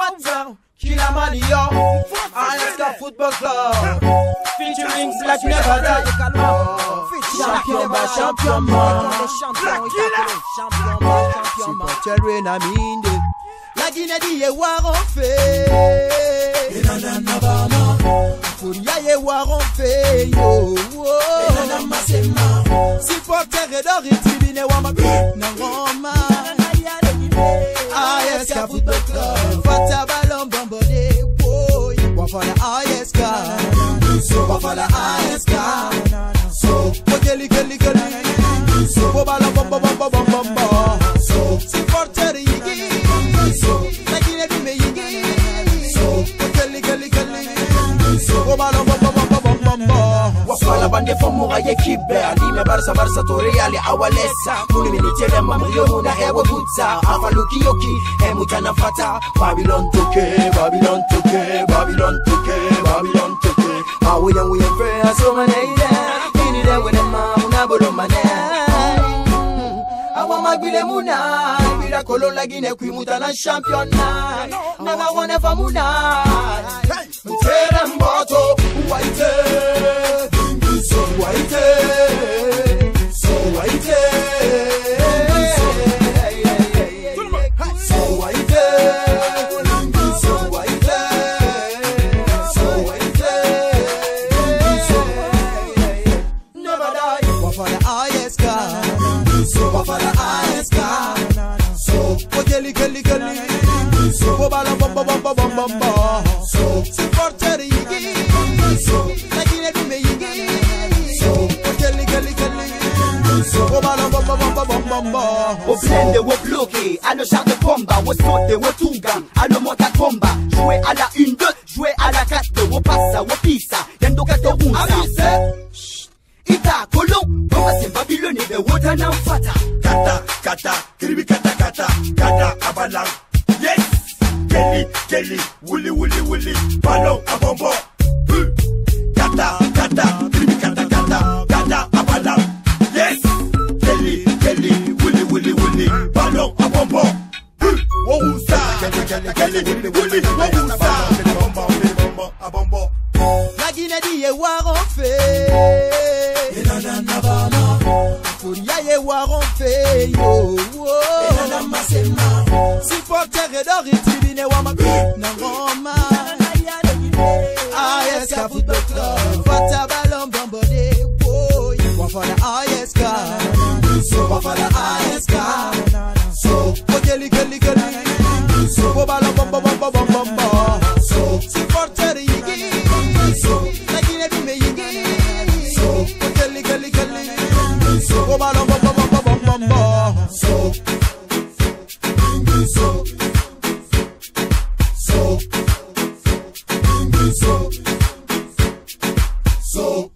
Water, Killer Manio, Alaska Football Club, featuring Black Never Die. Champion ba, champion ba, supporter na minde. La Guinée dit waron fait, enana nabama, Furia ye waron fait yo, enana masema, supporter d'or tribune wama na Roma. Alaska Football Club, Fata ballon bombardé, boy, wa for the Alaska, wa for the Alaska, so geli geli geli, so ballon bomba, so supporter yigi, so la Guinée du yigi, so geli geli geli, so ballon bomba. Wafala bande fomu aye kibe alime barsa tori ali awalesa muni minitele mamriyo muna hewa butsa afaluki yoki mutana fata Babylon toke Babylon toke Babylon toke Babylon toke we fair so maneide ini de wena muna bolo mane awa magbile muna bila kolo la Guinée kui mutana championnat na wone famuna mutere mboto waite so white, so white, so white, so white, so white, never die. What for the ISK? What for the ISK? So geli geli geli, so bala bom bom bom bom bom bom, so supporter yigi, so la Guinée du yigi. Au blende, au bloqué, à nos chars de combat, au sauté, au tunga, à nos montes à combat. Jouer à la 1-2, jouer à la 4-2, au passa, au pissa, yendo kato unsa. Ita, kolon, bomba c'est Babylone, de wotana fata. Kata, kata, kribi kata kata, kata, abalang. Yes! Kelly, Kelly, wouli, wouli, wouli, ballon à bonbon. Kata, kata, kribi kata kata, kata, abalang. Yes! Kelly, Kelly, wouli, wouli, wouli, ballon à bonbon. Woussa! Kelly, wouli, wouli, woussa! À bonbon. La Guinée dit waron fait. Enana nabama. Furia ye waron fait yo. Enana masema. Supporter d'or tribune wama na Roma. Alaska Football Club. Fata ballon bombardé. Boy, wa for the Alaska. So wa for the Alaska. So geli geli geli. So ballon bomba. So supporter yigi. So la Guinée du yigi. So geli geli geli. So ballon bomba. So so